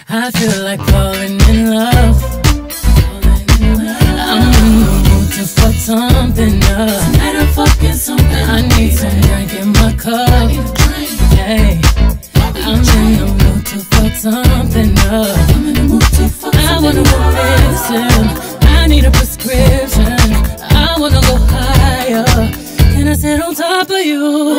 I feel like falling in love. I'm in the mood to fuck something up. Tonight I'm fucking something. I need some drink in my cup. Hey, I'm in the mood to fuck something up. I'm in the mood to fuck I wanna go missing. I need a prescription. I wanna go higher. Can I sit on top of you?